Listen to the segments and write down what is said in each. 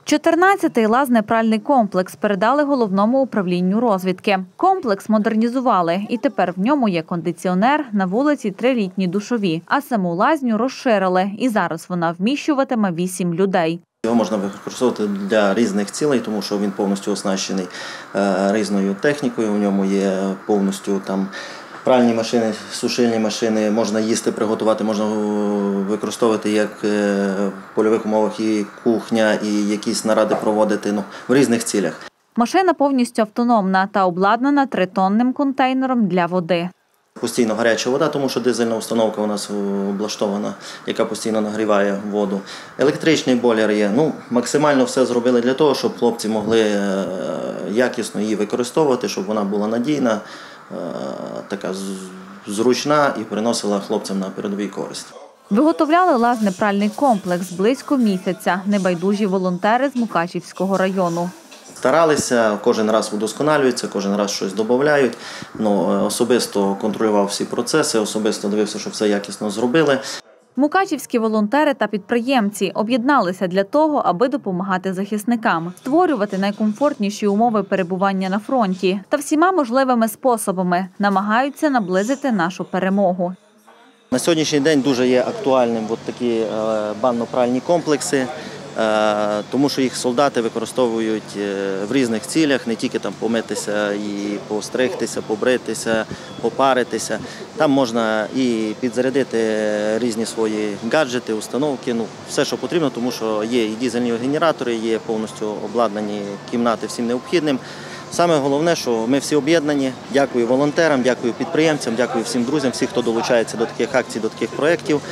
14-й лазнепральний комплекс передали Головному управлінню розвідки. Комплекс модернізували, і тепер в ньому є кондиціонер, на вулиці 3-літні душові. А саму лазню розширили, і зараз вона вміщуватиме 8 людей. Його можна використовувати для різних цілей, тому що він повністю оснащений різною технікою. У ньому є повністю пральні машини, сушильні машини, можна їсти, приготувати, можна використовувати як в польових умовах і кухня, і якісь наради проводити в різних цілях. Машина повністю автономна та обладнана 3-тонним контейнером для води. Постійно гаряча вода, тому що дизельна установка у нас облаштована, яка постійно нагріває воду. Електричний бойлер є. Максимально все зробили для того, щоб хлопці могли якісно її використовувати, щоб вона була надійна, така зручна і приносила хлопцям на передовій користь. Виготовляли лазнепральний комплекс близько місяця небайдужі волонтери з Мукачівського району. Старалися, кожен раз удосконалюються, кожен раз щось додають. Особисто контролював всі процеси, особисто дивився, щоб все якісно зробили. Мукачівські волонтери та підприємці об'єдналися для того, аби допомагати захисникам, створювати найкомфортніші умови перебування на фронті та всіма можливими способами намагаються наблизити нашу перемогу. На сьогоднішній день дуже є актуальним такі банно-пральні комплекси, тому що їх солдати використовують в різних цілях, не тільки помитися і постригтися, побритися, попаритися. Там можна і підзарядити різні свої гаджети, установки, все, що потрібно, тому що є і дизельні генератори, є повністю обладнані кімнати всім необхідним. Саме головне, що ми всі об'єднані. Дякую волонтерам, дякую підприємцям, дякую всім друзям, всім, хто долучається до таких акцій, до таких проєктів.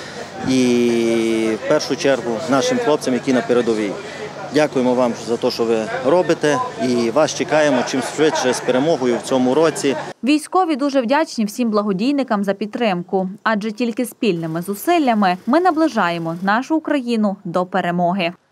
І в першу чергу нашим хлопцям, які на передовій. Дякуємо вам за те, що ви робите, і вас чекаємо чим швидше з перемогою в цьому році. Військові дуже вдячні всім благодійникам за підтримку, адже тільки спільними зусиллями ми наближаємо нашу Україну до перемоги.